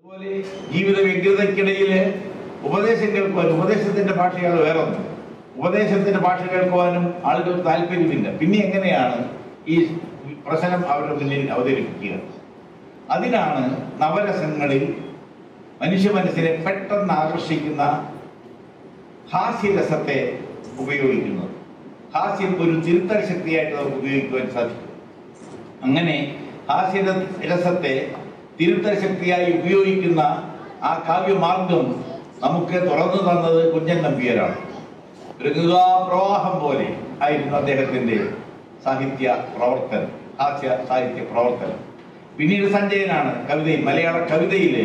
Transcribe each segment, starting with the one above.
അതുപോലെ ജീവിത വ്യഗ്രതയ്ക്കിടയില് ഉപദേശം കേൾക്കുവാൻ, ഉപദേശത്തിന്റെ ഭാഷയാണ് വേറെ ഒന്ന്. ഉപദേശത്തിന്റെ ഭാഷ കേൾക്കുവാനും ആളുകൾ താല്പര്യമില്ല. പിന്നെ എങ്ങനെയാണ് ഈ പ്രശ്നം അവരുടെ മുന്നിൽ അവതരിപ്പിക്കുക? അതിനാണ് നവരസങ്ങളിൽ മനുഷ്യ മനസ്സിനെ പെട്ടെന്ന് ആകർഷിക്കുന്ന ഹാസ്യരസത്തെ ഉപയോഗിക്കുന്നത്. ഹാസ്യം ഒരു തിരുത്തൽ ശക്തിയായിട്ട് നമുക്ക് ഉപയോഗിക്കുവാൻ സാധിക്കും. അങ്ങനെ ഹാസ്യരസത്തെ തിരുത്തൽ ശക്തിയായി ഉപയോഗിക്കുന്ന ആ കാവ്യമാർഗം നമുക്ക് തുറന്നു തന്നത് കുഞ്ചൻ നമ്പ്യാരാണ്. ഒരു പ്രവാഹം പോലെ ആയിരുന്നു അദ്ദേഹത്തിന്റെ സാഹിത്യ പ്രവർത്തനം, ഹാസ്യ സാഹിത്യ പ്രവർത്തനം. പിന്നീട് സഞ്ജയനാണ് കവിതയിൽ, മലയാള കവിതയില്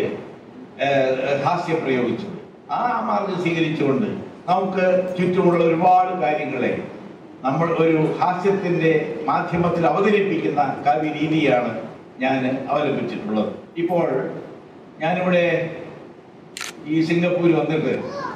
ഹാസ്യം പ്രയോഗിച്ചത്. ആ മാർഗം സ്വീകരിച്ചുകൊണ്ട് നമുക്ക് ചുറ്റുമുള്ള ഒരുപാട് കാര്യങ്ങളെ നമ്മൾ ഒരു ഹാസ്യത്തിന്റെ മാധ്യമത്തിൽ അവതരിപ്പിക്കുന്ന കാവ്യ രീതിയാണ് ഞാൻ അവലംബിച്ചിട്ടുള്ളത്. ഇപ്പോൾ ഞാനിവിടെ ഈ സിംഗപ്പൂർ വന്നിട്ട്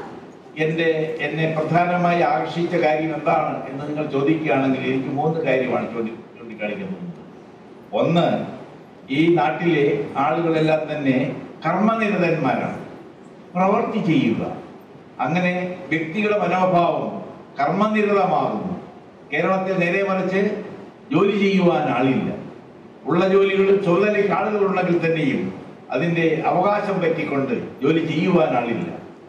എന്നെ പ്രധാനമായി ആകർഷിച്ച കാര്യം എന്താണ് എന്ന് നിങ്ങൾ ചോദിക്കുകയാണെങ്കിൽ എനിക്ക് 3 കാര്യമാണ് ചൂണ്ടിക്കാണിക്കുന്നത്. ഒന്ന്, ഈ നാട്ടിലെ ആളുകളെല്ലാം തന്നെ കർമ്മനിരതന്മാരാണ്, പ്രവൃത്തി ചെയ്യുക. അങ്ങനെ വ്യക്തികളുടെ മനോഭാവം കർമ്മനിരതമാകുന്നു. കേരളത്തിൽ നേരെ മറിച്ച് ജോലി ചെയ്യുവാൻ ആളില്ല. ഉള്ള ജോലികളിൽ ചുമതലയ്ക്ക് ആളുകൾ ഉണ്ടെങ്കിൽ തന്നെയും അതിന്റെ അവകാശം പറ്റിക്കൊണ്ട് ജോലി ചെയ്യുവാൻ ആളില്ല.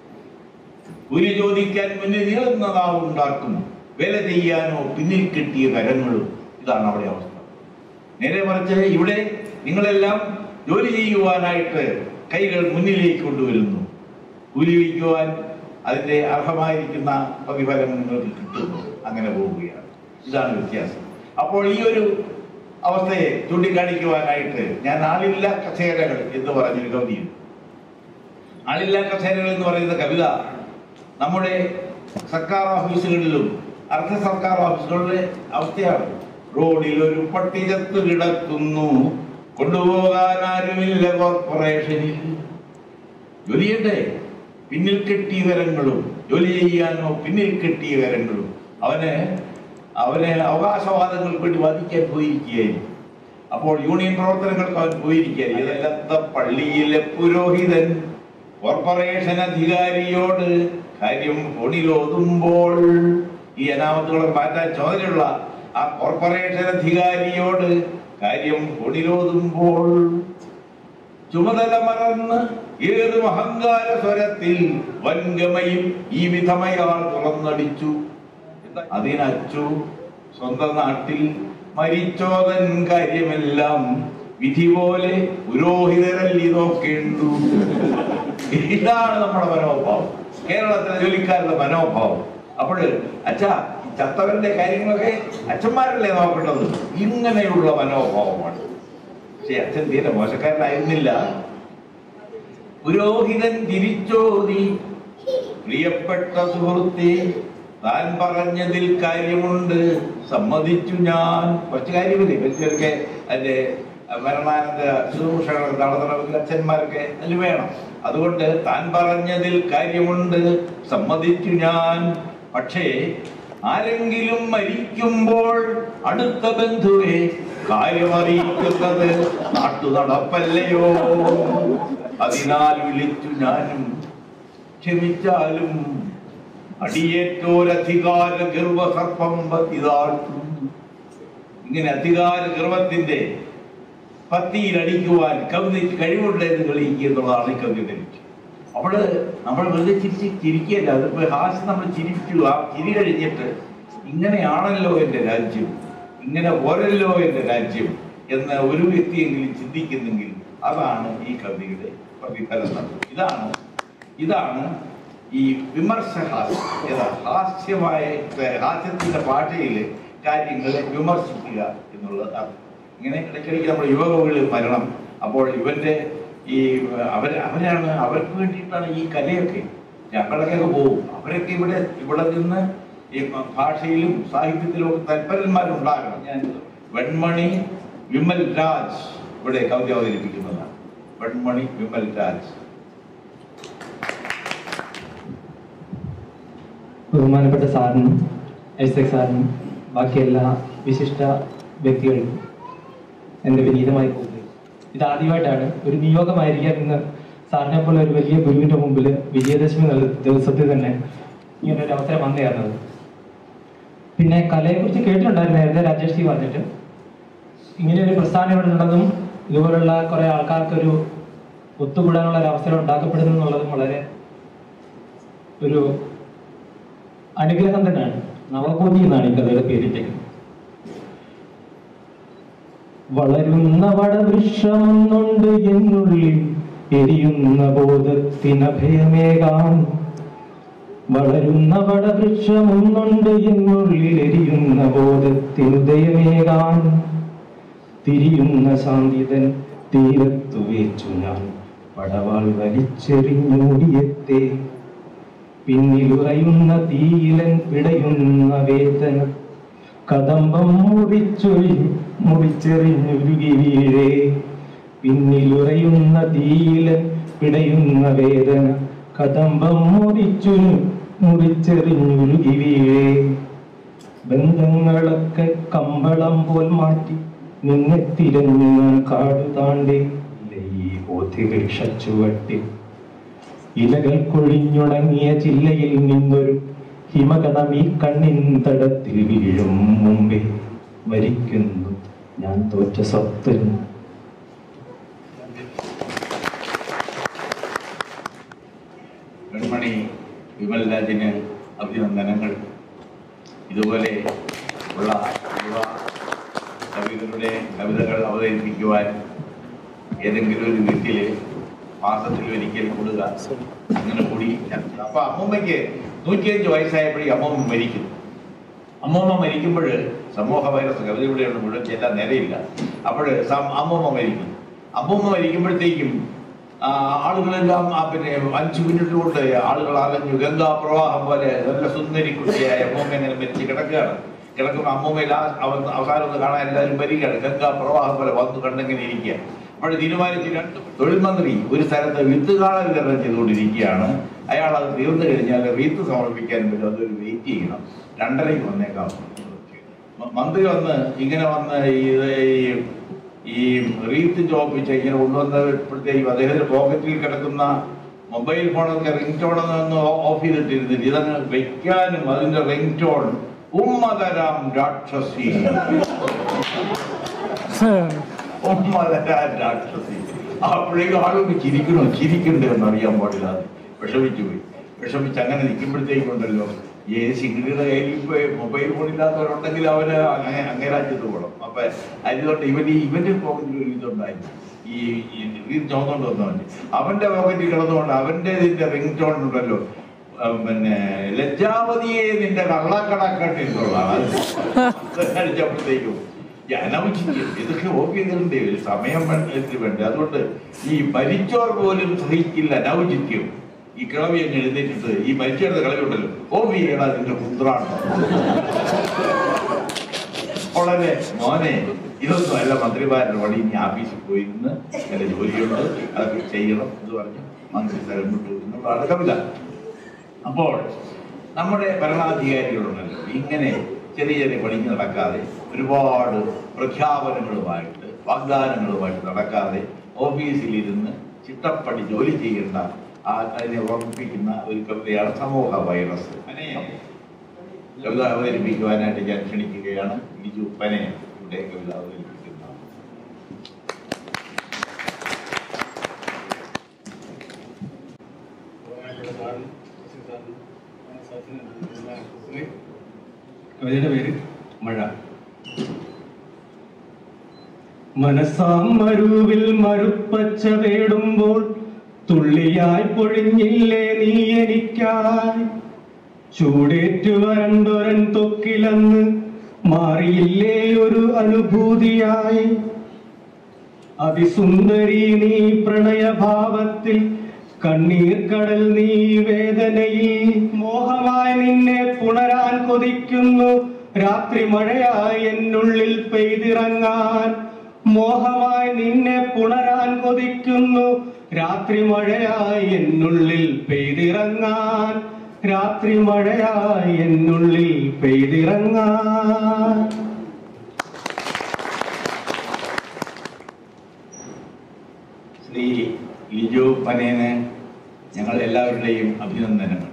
കൂലി ചോദിക്കാൻ മുന്നിൽ നീളുന്ന നാവുണ്ടാക്കും, വേല ചെയ്യാനോ പിന്നിൽ കെട്ടിയ കരങ്ങളും. ഇതാണ് അവിടെ അവസ്ഥ. നേരെ മറിച്ച് ഇവിടെ നിങ്ങളെല്ലാം ജോലി ചെയ്യുവാനായിട്ട് കൈകൾ മുന്നിലേക്ക് കൊണ്ടുവരുന്നു. കൂലി വയ്ക്കുവാൻ അതിന്റെ അർഹമായിരിക്കുന്ന പ്രതിഫലം നിങ്ങൾക്ക് കിട്ടുന്നു. അങ്ങനെ പോവുകയാണ്. ഇതാണ് വ്യത്യാസം. അപ്പോൾ ഈ ഒരു അവസ്ഥയെ ചൂണ്ടിക്കാണിക്കുവാനായിട്ട് ഞാൻ ആളില്ല കസേരകൾ എന്ന് പറഞ്ഞൊരു കവിതയുണ്ട്. ആളില്ല കസേരകൾ എന്ന് പറയുന്ന കവിത നമ്മുടെ സർക്കാർ ഓഫീസുകളിലും അർദ്ധ സർക്കാർ ഓഫീസുകളിലെ അവസ്ഥയാണ്. റോഡിൽ ഒരു പട്ടി ചത്തു കിടക്കുന്നു, കൊണ്ടുപോകാൻ ആരുമില്ല കോർപ്പറേഷനിൽ. ജോലിയുണ്ടേ, പിന്നിൽ കെട്ടിയ വരങ്ങളും, ജോലി ചെയ്യാനോ പിന്നിൽ കെട്ടിയ വരങ്ങളും. അവന് അവകാശവാദങ്ങൾക്ക് വേണ്ടി വാദിക്കാൻ പോയിരിക്കുകയായിരുന്നു. അപ്പോൾ യൂണിയൻ പ്രവർത്തനങ്ങൾക്ക് അവൻ പോയിരിക്കുകയായിരുന്നു. ഇതെല്ലാത്ത പള്ളിയിലെ പുരോഹിതൻ കോർപ്പറേഷൻ അധികാരിയോട് കാര്യം ഫോണിലോതുമ്പോൾ, ഈ അനാമത്തുകളെ മാറ്റാൻ ചുമതലയുള്ള ആ കോർപ്പറേഷൻ അധികാരിയോട് കാര്യം ഫോണിലോതുമ്പോൾ ചുമതല മറന്ന് ഏതും അഹങ്കാര സ്വരത്തിൽ വൻഗമയും ഈ വിധമയാൾ തുറന്നടിച്ചു. അതിനച്ചു സ്വന്തം നാട്ടിൽ മരിച്ചോതൻ കാര്യമെല്ലാം വിധി പോലെ പുരോഹിതരല്ലി നോക്കേണ്ടു. ഇതാണ് നമ്മുടെ മനോഭാവം, കേരളത്തിലെ ജോലിക്കാരുടെ മനോഭാവം. അപ്പോൾ അച്ഛാ, ചത്തവന്റെ കാര്യങ്ങളൊക്കെ അച്ഛന്മാരല്ലേ നോക്കേണ്ടത്? ഇങ്ങനെയുള്ള മനോഭാവമാണ്. പക്ഷെ അച്ഛൻ തീരെ മോശക്കാരനായിരുന്നില്ല. പുരോഹിതൻ തിരിച്ചോതി, പ്രിയപ്പെട്ട സുഹൃത്തെ, താൻ പറഞ്ഞതിൽ കാര്യമുണ്ട്, സമ്മതിച്ചു ഞാൻ. കുറച്ച് കാര്യമില്ലേ, വലിയൊക്കെ അതിന്റെ മരണാനന്ദ ശുശ്രൂഷകൾ നടത്തണമെങ്കിൽ അച്ഛന്മാരൊക്കെ അതിൽ വേണം. അതുകൊണ്ട് താൻ പറഞ്ഞതിൽ കാര്യമുണ്ട്, സമ്മതിച്ചു ഞാൻ. പക്ഷേ ആരെങ്കിലും മരിക്കുമ്പോൾ അടുത്ത ബന്ധുവെ കാര്യമറിയിക്കുന്നത് നാട്ടു നടപ്പല്ലയോ? അതിനാൽ വിളിച്ചു ഞാനും, ക്ഷമിച്ചാലും അടിയേറ്റോരധികാര ഗർവസർപ്പം ഇതാഴ്ത്തും. ഇങ്ങനെ അധികാര ഗർവത്തിന്റെ പത്തിയിലടിക്കുവാൻ കവിതയ്ക്ക് കഴിവുണ്ടെന്ന് തെളിയിക്കുക എന്നുള്ളതാണ് ഈ കവിത ധരിച്ചു. അവിടെ നമ്മൾ വെറുതെ ചിരിക്കുകയല്ല, അതിപ്പോ ഹാസ്യം നമ്മൾ ചിരിക്കുക. ചിരി കഴിഞ്ഞിട്ട് ഇങ്ങനെയാണല്ലോ എൻ്റെ രാജ്യം, ഇങ്ങനെ പോരല്ലോ എൻ്റെ രാജ്യം എന്ന് ഒരു വ്യക്തിയെങ്കിലും ചിന്തിക്കുന്നെങ്കിൽ അതാണ് ഈ കവിതയുടെ പ്രതിഫലനം. ഇതാണ് ഈ വിമർശഹാസ്യം. ഹാസ്യത്തിന്റെ ഭാഷയിൽ കാര്യങ്ങളെ വിമർശിക്കുക എന്നുള്ളതാണ്. ഇങ്ങനെ ഇടയ്ക്കിടയ്ക്ക് നമ്മുടെ യുവകവികൾ മരണം. അപ്പോൾ ഇവന്റെ ഈ അവരാണ്, അവർക്ക് വേണ്ടിയിട്ടാണ് ഈ കലയൊക്കെ. ഞങ്ങളൊക്കെ പോകും, അവരൊക്കെ ഇവിടെ നിന്ന് ഈ ഭാഷയിലും സാഹിത്യത്തിലും ഒക്കെ തൽപരന്മാരുണ്ടാകണം. ഞാൻ വെൺമണി വിമൽ രാജ് ഇവിടെ കവിത അവതരിപ്പിക്കുന്നതാണ്. വെൺമണി വിമൽ രാജ്. ബഹുമാനപ്പെട്ട സാറിനും ഐസക് സാറിനും ബാക്കി എല്ലാ വിശിഷ്ട വ്യക്തികൾക്കും എൻ്റെ വിനീതമായി പോകുന്നത്. ഇതാദ്യമായിട്ടാണ് ഒരു നിയോഗമായിരിക്കാം എന്ന് സാറിനെ പോലെ ഒരു വലിയ ഗുരുവിന്റെ മുമ്പിൽ വിജയദശമി ദിവസത്തിൽ തന്നെ ഇങ്ങനെ ഒരു അവസരം വന്നേർന്നത്. പിന്നെ കലയെക്കുറിച്ച് കേട്ടിട്ടുണ്ടായിരുന്നു നേരത്തെ രാജേഷ് ജി പറഞ്ഞിട്ട്. ഇങ്ങനെ ഒരു പ്രസ്ഥാനം ഇവിടെ ഉള്ളതും ഇതുപോലുള്ള കുറെ ആൾക്കാർക്കൊരു ഒത്തുകൂടാനുള്ള ഒരു അവസരം ഉണ്ടാക്കപ്പെടുന്നു എന്നുള്ളതും വളരെ ഒരു അനുഗ്രഹം തന്നെയാണ്. നവകോതി എന്നാണ് ഈ കഥയുടെ പേരിട്ടേക്കുന്നത്. വളരുന്ന വടവൃക്ഷമൊന്നുണ്ട് എന്നുള്ളിൽ എരിയുന്ന ബോധത്തിനഭയമേകാൻ. വളരുന്ന വടവൃക്ഷമൊന്നുണ്ട് എന്നുള്ളിൽ എരിയുന്ന ബോധത്തിനുദയമേകാൻ. തിരിയുന്ന ശാന്തിതൻ തീരത്തു വെച്ചു ഞാൻ പടവാൾ വലിച്ചെറിഞ്ഞൂടിയെത്തേ. പിന്നിലുറയുന്ന തീയിലൻ പിടയുന്ന വേദന കദംബം മുറിച്ചെറിഞ്ഞുരുകി വീഴേ. പിന്നിലുറയുന്ന തീയിലൻ പിടയുന്ന വേദന കദംബം മുറിച്ചെറിഞ്ഞുരുകി വീഴേ. ബന്ധങ്ങളൊക്കെ കമ്പളം പോൽ മാറ്റി നിന്നെ തിരഞ്ഞു ഞാൻ കാടു താണ്ടേ. ഈ ബോധ്യവൃക്ഷച്ചുവട്ടിൽ ഇലകൾ കൊഴിഞ്ഞുണങ്ങിയ ചില്ലയിൽ നിന്നൊരു ഹിമകണം ഈ കണ്ണിൻ തടത്തിൽ വീഴും മുമ്പേ മരിക്കുന്നു ഞാൻ തോറ്റ സ്വപ്നം. വെൺമണി വിമൽ രാജിന് അഭിനന്ദനങ്ങൾ. ഇതുപോലെ ഉള്ള യുവ കവികളുടെ കവിതകൾ അവതരിപ്പിക്കുവാൻ ഏതെങ്കിലും ഒരു വീട്ടിൽ മാസത്തിൽ ഒരിക്കൽ കൂടുക, അങ്ങനെ കൂടി. അപ്പൊ അമ്മൂമ്മയ്ക്ക് 105 വയസ്സായപ്പോഴേ അമ്മൂമ്മ മരിക്കുന്നു. അമ്മൂമ്മ മരിക്കുമ്പോൾ സമൂഹ വൈറസ് കവിതയുടെയാണ് മുഴുവൻ ചെല്ലാൻ നേരെയില്ല. അപ്പോൾ അമ്മൂമ്മ മരിക്കുന്നു. അമ്മൂമ്മ മരിക്കുമ്പോഴത്തേക്കും ആളുകളെല്ലാം പിന്നെ 5 മിനിറ്റ് കൊണ്ട് ആളുകൾ അലഞ്ഞു. ഗംഗാ പ്രവാഹം പോലെ നല്ല സുന്ദരി കുട്ടിയായ അമ്മൂമ്മ ഇങ്ങനെ മരിച്ച് കിടക്കുമ്പോൾ അമ്മൂമ്മയിൽ അവസാനം ഒന്ന് കാണാൻ എല്ലാവരും വരികയാണ്. ഗംഗാ പ്രവാഹം പോലെ വന്നു കണ്ടെങ്ങനെ ഇരിക്കുക. അപ്പോൾ തീരുമാനിച്ച് 2 തൊഴിൽ മന്ത്രി ഒരു സ്ഥലത്ത് വിത്തുകാള വിതരണം ചെയ്തുകൊണ്ടിരിക്കുകയാണ്. അയാൾ അത് തീർന്നു കഴിഞ്ഞാൽ റീത്ത് സമർപ്പിക്കാൻ പറ്റും, അതൊരു വെയിറ്റ് ചെയ്യണം, 2:30 വന്നേക്കാം. മന്ത്രി ഇങ്ങനെ വന്ന് ഈ റീത്ത് ചോപ്പിച്ച് ഇങ്ങനെ കൊണ്ടുവന്നപ്പോഴത്തേക്കും അദ്ദേഹത്തിന്റെ പോക്കറ്റിൽ കിടക്കുന്ന മൊബൈൽ ഫോണൊക്കെ റിംഗ് ടോണൊന്ന് ഓഫ് ചെയ്തിട്ടിരുന്നില്ല. ഇതങ്ങ് വെക്കാനും അതിന്റെ റിംഗ് ടോൺ ഉമ്മതരാം രാക്ഷസി രാക്ഷസി. അപ്പോഴേക്കും ആളുകൾ ചിരിക്കണ്ടേ എന്നറിയാൻ പാടില്ല. വിഷമിച്ചു പോയി. വിഷമിച്ച് അങ്ങനെ നിൽക്കുമ്പോഴത്തേക്കുണ്ടല്ലോ സിംഗിളിയുടെ കയ്യിൽ മൊബൈൽ ഫോൺ ഇല്ലാത്തവരുണ്ടെങ്കിൽ അവന് അങ്ങേരാജ്യത്ത് പോകണം. അപ്പൊ അതുകൊണ്ട് ഇവന്റെ പോക്കറ്റിൽ ഒരു ഇതുണ്ടായി. ഈ ചോന്നുകൊണ്ട് വന്നവന് അവന്റെ പോക്കറ്റിൽ കിടന്നുകൊണ്ട് അവന്റെ ഇതിന്റെ റിംഗ് ടോൺ ഉണ്ടല്ലോ, പിന്നെ ലജ്ജാവതിയെ നിന്റെ കള്ളക്കടക്കട്ടിട്ടുള്ളതാണ്. അടിച്ചപ്പോഴത്തേക്കും അനൗചിത്യം ഇതൊക്കെ ഓഫ് ചെയ്തിട്ടുണ്ട്. ഒരു സമയം വേണ്ടേ. അതുകൊണ്ട് ഈ മരിച്ചോർ പോലും സഹിക്കില്ല അനൗചിത്യം. ഈ കിളവി അങ്ങ് എഴുന്നേറ്റിട്ട് ഈ മരിച്ചെടുത്ത കളവിയുണ്ടല്ലോ, ഓഫ് ചെയ്യണം അതിന്റെ പുത്രാണ്. വളരെ മോനെ ഇതൊന്നും അല്ല മന്ത്രിമാരുടെ പണി. ഇനി ആഫീസിൽ പോയി ഇന്ന് നല്ല ജോലിയുണ്ട്, അതൊക്കെ ചെയ്യണം എന്ന് പറഞ്ഞ് മന്ത്രി സ്ഥലം വിട്ടു എന്നുള്ളതാണ് കവിത. അപ്പോൾ നമ്മുടെ ഭരണാധികാരികളുണ്ടല്ലോ ഇങ്ങനെ ചെറിയ ചെറിയ പണിക്ക് നടക്കാതെ, ഒരുപാട് പ്രഖ്യാപനങ്ങളുമായിട്ട് വാഗ്ദാനങ്ങളുമായിട്ട് നടക്കാതെ ഓഫീസിലിരുന്ന് ചിട്ടപ്പടി ജോലി ചെയ്യേണ്ട അതിനെ ഓർമ്മിപ്പിക്കുന്ന ഒരു കവിതയാണ് സമൂഹ വൈറസ്. കവിത അവതരിപ്പിക്കുവാനായിട്ട് ഞാൻ ക്ഷണിക്കുകയാണ് ലിജു പനയം ഇവിടെ കവിത അവതരിപ്പിക്കുന്നത്. കവിതയുടെ പേര് മഴ. മനസ്സാം മരുവിൽ മരുപ്പച്ച തേടുമ്പോൾ തുള്ളിയായി പൊഴിഞ്ഞില്ലേ നീ എനിക്കായി. ചൂടേറ്റു വരണ്ടൊരൻ തൊക്കിലന്ന് മാറിയില്ലേ ഒരു അനുഭൂതിയായി. അതിസുന്ദരി നീ പ്രണയഭാവത്തിൽ, കണ്ണീർ കടൽ നീ വേദനയിൽ. മോഹമായി നിന്നെ പുണരാൻ കൊതിക്കുന്നു, രാത്രി മഴയായി എന്നുള്ളിൽ പെയ്തിറങ്ങാൻ. മോഹമായി നിന്നെ പുണരാൻ കൊതിക്കുന്നു, രാത്രി മഴയായി എന്നുള്ളിൽ പെയ്തിറങ്ങാൻ. രാത്രി മഴയായി എന്നുള്ളിൽ പെയ്തിറങ്ങാൻ. ശ്രീ ലിജു പനേന് ഞങ്ങൾ എല്ലാവരുടെയും അഭിനന്ദനങ്ങൾ.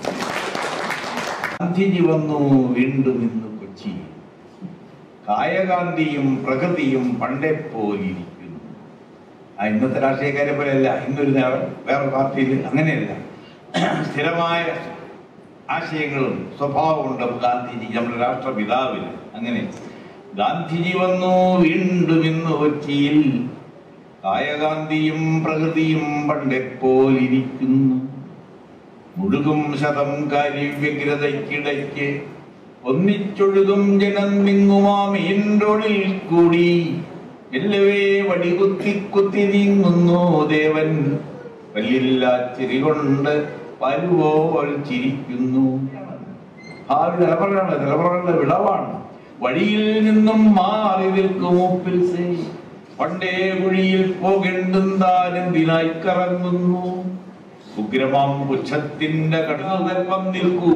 ഗാന്ധിജി വന്നു വീണ്ടും ഇന്ന് കൊച്ചി, കായകാന്തിയും പ്രകൃതിയും പണ്ടേ പോലിരിക്കുന്നു. ഇന്നത്തെ രാഷ്ട്രീയക്കാരെ പോലെയല്ല, ഇന്നൊരു വേറെ പാർട്ടിയിൽ അങ്ങനെയല്ല. സ്ഥിരമായ ആശയങ്ങളും സ്വഭാവമുണ്ട് ഗാന്ധിജി, നമ്മുടെ രാഷ്ട്രപിതാവിന്. അങ്ങനെ ഗാന്ധിജി വന്നു വീണ്ടും ഇന്ന് കൊച്ചിയിൽ, കായകാന്തിയും പ്രകൃതിയും പണ്ടെപ്പോലിരിക്കുന്നു. മുഴുകും ശതം കാര്യവ്യഗ്രതയ്ക്കിടയ്ക്ക് ഒന്നിച്ചൊഴുകും ജനം നിങ്ങുമാമീൻറൊളിൽ കൂടി. മെല്ലവേ വടികുത്തി കുത്തി നീങ്ങുന്നു ദേവൻ, വല്ലില്ലാ ചിരി കൊണ്ട് പരുവോൽ ചിരിക്കുന്നു. ഭാവി തലമുറകളുടെ വിളവാണ്. വഴിയിൽ നിന്നും മാറി നിൽക്കും ഓപ്പിൽസേ, പണ്ടേ കുഴിയിൽ പോകേണ്ടുന്താനെന്തിനായി കറങ്ങുന്നു. ഉഗ്രമാം പുച്ഛത്തിന്റെ കടൽപ്പം നിൽക്കൂ.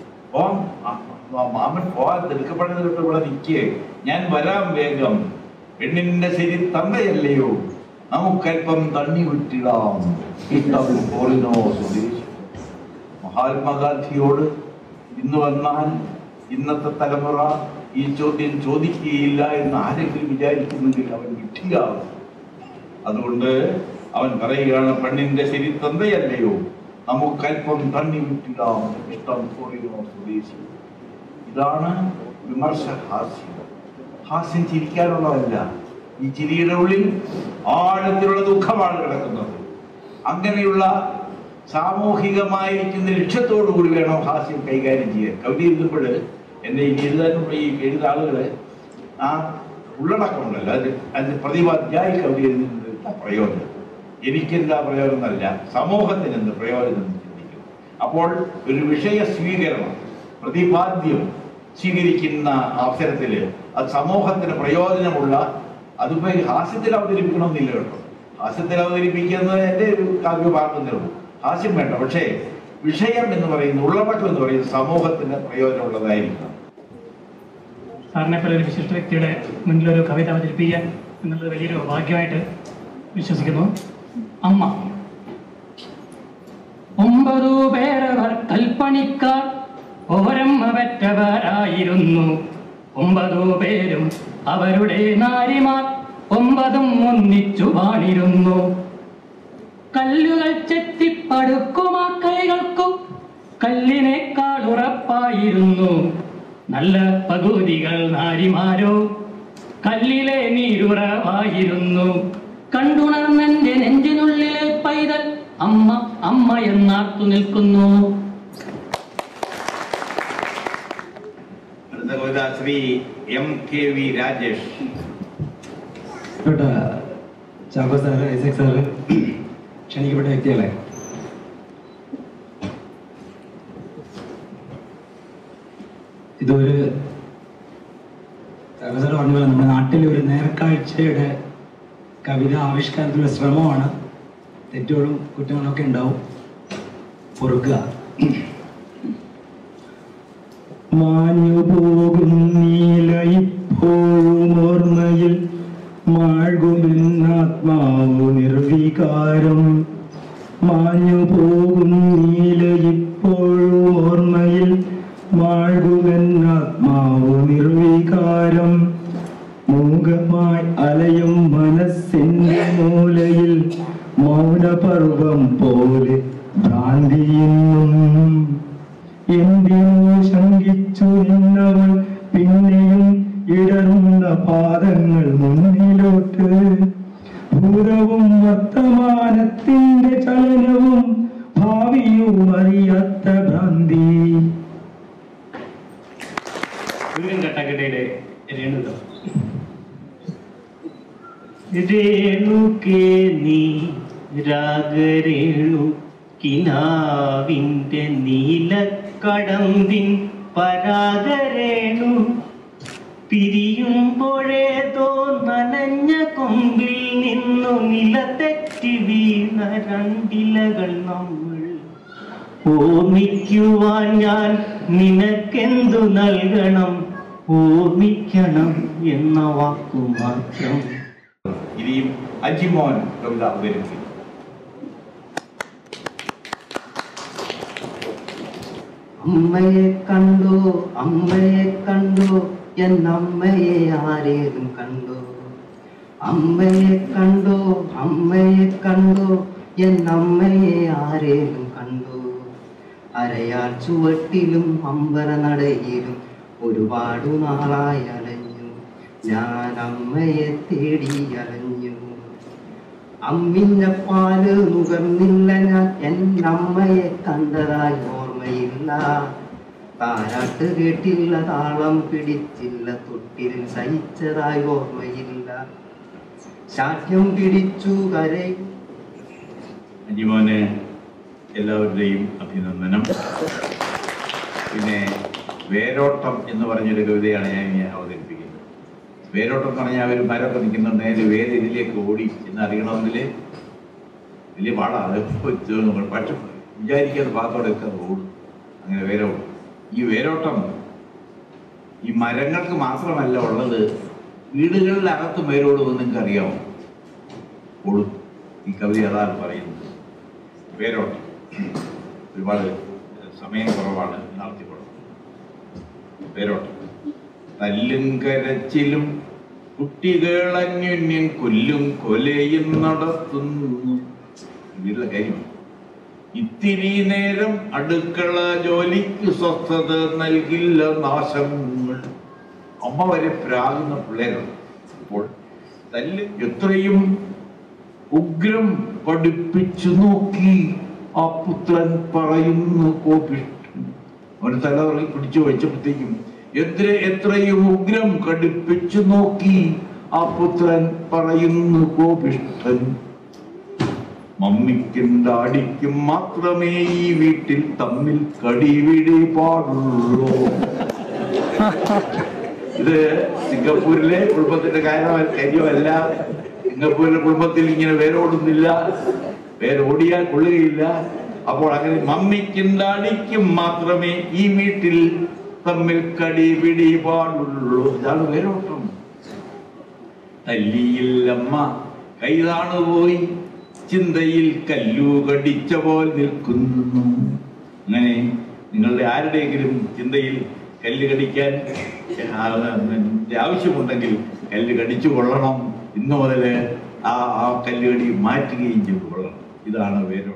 മാമൻ പോവാൻ തിടുക്കപ്പെടുന്നത് തൊട്ട് ഇവിടെ നിൽക്കേ, ഞാൻ വരാം വേഗം. പെണ്ണിന്റെ ശരി തന്തയല്ലയോ, നമുക്കല്പം തണ്ണി വിട്ടിടാം. മഹാത്മാഗാന്ധിയോട് ഇന്ന് വന്നാൽ ഇന്നത്തെ തലമുറ ഈ ചോദ്യം ചോദിക്കുകയില്ല എന്ന് ആരെങ്കിലും വിചാരിക്കുന്നെങ്കിൽ അവൻ വിട്ടിയാവും. അതുകൊണ്ട് അവൻ പറയുകയാണ്, പെണ്ണിന്റെ ശരി തന്തയല്ലയോ, നമുക്കല്പം തണ്ണി വിട്ടിടാം. ഇഷ്ടം പോലിനോ സ്വദേശി. ഇതാണ് വിമർശഹാസ്യം. ഹാസ്യം ചിരിക്കാനുള്ളതല്ല, ഈ ചിരിയുടെ ഉള്ളിൽ ആഴത്തിലുള്ള ദുഃഖമാണ് കിടക്കുന്നത്. അങ്ങനെയുള്ള സാമൂഹികമായിരിക്കുന്ന ലക്ഷ്യത്തോടു കൂടി വേണം ഹാസ്യം കൈകാര്യം ചെയ്യാൻ. കവിത എഴുതുമ്പോൾ എന്നെ ഈ എഴുതാനുള്ള ഈ എഴുത ആളുകളെ ആ ഉള്ളടക്കമുണ്ടല്ലോ, അതിന് പ്രതിപാദ്യമായി കവിത എഴുതുന്നത് പ്രയോജനം. എനിക്കെന്താ പ്രയോജനം എന്നല്ല, സമൂഹത്തിന് എന്ത് പ്രയോജനം എന്ന് ചിന്തിക്കുന്നു. അപ്പോൾ ഒരു വിഷയ സ്വീകരണം, പ്രതിപാദ്യം സ്വീകരിക്കുന്ന അവസരത്തിൽ അത് സമൂഹത്തിന് പ്രയോജനമുള്ള, അതുപോലെ ഹാസ്യത്തിൽ അവതരിപ്പിക്കണമെന്നില്ല കേട്ടോ. ഹാസ്യത്തിൽ അവതരിപ്പിക്കുന്നത് എൻ്റെ ഒരു കാവ്യഭാഗത്തേ ഉള്ളൂ, ഹാസ്യം വേണ്ട. പക്ഷേ വിഷയം എന്ന് പറയുന്നത്, ഉള്ളടക്കം എന്ന് പറയുന്നത് സമൂഹത്തിന് പ്രയോജനമുള്ളതായിരിക്കണം. സാറിനെ പോലെ ഒരു വിശിഷ്ട വ്യക്തിയുടെ മുന്നിലൊരു കവിത അവതരിപ്പിക്കാൻ എന്നുള്ളത് വലിയൊരു ഭാഗ്യമായിട്ട് വിശ്വസിക്കുന്നു. അമ്മ. 9 പേരവർ കൽപ്പണിക്കാർ, ഓരമ്മ പെറ്റവരായിരുന്നു. 9 പേരും അവരുടെ നാരിമാർ, 9ഉം ഒന്നിച്ചു വാണിരുന്നു. കല്ലുകൾ ചെത്തിപ്പടുക്കുമാ കൈകൾക്കു കല്ലിനേക്കാൾ ഉറപ്പായിരുന്നു. നല്ല പകുതികൾ നാരിമാരോ കല്ലിലെ നീരുറവായിരുന്നു. കണ്ടുണർന്നെന്റെ നെഞ്ചിനുള്ളിലെ പൈതൽ അമ്മ അമ്മ എന്നാർത്തു നിൽക്കുന്നു. Shri MKV Rajesh. Chacko sir, Isaac sir, ക്ഷണിക്കപ്പെട്ട വ്യക്തികളെ, ഇതൊരു ചാക്കോ സാറ് പറഞ്ഞ പോലെ നമ്മുടെ നാട്ടിലെ ഒരു നേർക്കാഴ്ചയുടെ കവിത ആവിഷ്കാരത്തിലുള്ള ശ്രമമാണ്. തെറ്റുകളും കുറ്റങ്ങളൊക്കെ ഉണ്ടാവും, പൊറുക്കുക. മാഞ്ഞു പോകുന്നീല ഇപ്പോഴും ഓർമ്മയിൽ, മാഴ്കുമെന്നാത്മാവു നിർവികാരം. മാഞ്ഞു പോകുന്നീല ഇപ്പോഴും ഓർമ്മയിൽ, മാഴ്കുമെന്നാത്മാവു നിർവികാരം. മൂകമായി അലയും മനസ്സിന്റെ മൂലയിൽ, മൗനപർവം പോലെ ഭ്രാന്തിയെന്നും. എന്തിനു ശങ്കിച്ചു നിന്നവൾ പിന്നെയും ഇടറുന്ന പാദങ്ങൾ മുന്നിലോട്ട്. ഭൂതവും വർത്തമാനത്തിന്റെ ചലനവും ഭാവിയും അറിയാത്ത ഭ്രാന്തി. രേണുകേ നീ രാഗരേണു, കിനാവിന്റെ നീലക്കടമ്പിൻ പരാഗരേണു. പിരിയുമ്പോഴേതോ നനഞ്ഞ കൊമ്പിൽ നിന്നു നിലതെറ്റി വീണ രണ്ടിലകൾ നമ്മൾ. ഓർമ്മിക്കുവാൻ ഞാൻ നിനക്കെന്തു നൽകണം, ഓർമ്മിക്കണം എന്ന വാക്കു മാത്രം. ഇനിയും അജിമോൻ കവിത അവതരിപ്പിക്കും. അമ്മയെ കണ്ടോ അമ്മയെ കണ്ടോ എന്നമ്മയെ ആരേലും കണ്ടോ അമ്മയെ കണ്ടോ അമ്മയെ കണ്ടോ എന്നമ്മയെ ആരേലും കണ്ടോ അരയാൽ ചുവട്ടിലും അമ്പല നടയിലും ഒരുപാടു നാളായി അലഞ്ഞു ഞാൻ അമ്മയെ തേടി അലഞ്ഞു അമ്മിഞ്ഞ പാല് നുകർന്നില്ല ഞാൻ എന്നമ്മയെ കണ്ടതായി ഓർമ്മയില്ല താരാട്ട് കേട്ടില്ല താളം പിടിച്ചില്ല തൊട്ടിൽ സഹിച്ചതായി ഓർമ്മയില്ല ശാഠ്യം പിടിച്ചു കരയും അജിമോന് എല്ലാവരുടെയും അഭിനന്ദനം. പിന്നെ വേരോട്ടം എന്ന് പറഞ്ഞൊരു കവിതയാണ് ഞാൻ ഇനി അവതരിപ്പിക്കുന്നത്. വേരോട്ടം എന്ന് പറഞ്ഞാൽ ഒരു മരമൊക്കെ നിൽക്കുന്നുണ്ട്, നേരെ വേര് ഇതിലേക്ക് ഓടി എന്നറിയണമെങ്കിൽ വലിയ പാടാണ്. പക്ഷെ വിചാരിക്കാതെ ഭാഗത്തോടെയൊക്കെ അത് ഓടും. അങ്ങനെ വേരോട്ടം. ഈ വേരോട്ടം ഈ മരങ്ങൾക്ക് മാത്രമല്ല ഉള്ളത്, വീടുകളിൽ അകത്ത് വേരോടുമെന്ന് നിങ്ങൾക്ക് അറിയാമോ? ഓടും. ഈ കവിത അതാണ് പറയുന്നത്. വേരോട്ടം ഒരുപാട് സമയം കുറവാണ്, നടത്തിക്കൊള്ളും. വേരോട്ടം. തല്ലും കരച്ചിലും കുട്ടികളന്യോന്യം കൊല്ലും കൊലയും നടത്തുന്നു. വീട്ടിലെ കാര്യം. ഇത്തിരി നേരം അടുക്കള ജോലിക്ക് സ്വസ്ഥത നൽകില്ല നാശങ്ങൾ. അമ്മ വരെ പ്രാകുന്ന പിള്ളേരാണ്. അപ്പോൾ തല്ല് എത്രയും ഉഗ്രം പഠിപ്പിച്ചു നോക്കി ആ പുത്രൻ പറയുന്നു കോപിഷ്ഠൻ. അവന് തലതറയിൽ പിടിച്ചു വെച്ചപ്പോഴത്തേക്കും എത്രയും ഉഗ്രം കടുപ്പിച്ചു നോക്കി ആ പുത്രൻ പറയുന്നു കോപിഷ്ഠൻ. മമ്മിക്കും ഡാഡിക്കും മാത്രമേ ഈ വീട്ടിൽ തമ്മിൽ കടിപിടി പാടുള്ളൂ. ഇത് സിംഗപ്പൂരിലെ കുടുംബത്തിന്റെ കാര്യമല്ല. സിംഗപ്പൂരിലെ കുടുംബത്തിൽ ഇങ്ങനെ വേരോടുന്നില്ല, വേരോടിയാൽ കൊള്ളുകയില്ല. അപ്പോൾ അങ്ങനെ മമ്മിക്കും ഡാഡിക്കും മാത്രമേ ഈ വീട്ടിൽ തമ്മിൽ കടിപിടി പാടുള്ളൂ. ഇതാണ് വേരോട്ടം. തല്ലിയില്ലമ്മ കൈതാണുപോയി ചിന്തയിൽ കല്ലു കടിച്ച പോൽ നിൽക്കുന്നു. അങ്ങനെ നിങ്ങളുടെ ആരുടെയെങ്കിലും ചിന്തയിൽ കല്ല് കടിക്കാൻ ആവശ്യമുണ്ടെങ്കിൽ കല്ല് കടിച്ചു കൊള്ളണം. ഇന്നു മുതൽ ആ കല്ലുകടി മാറ്റുകയും ചെയ്തു കൊള്ളണം. ഇതാണ് വേരോട്ടം.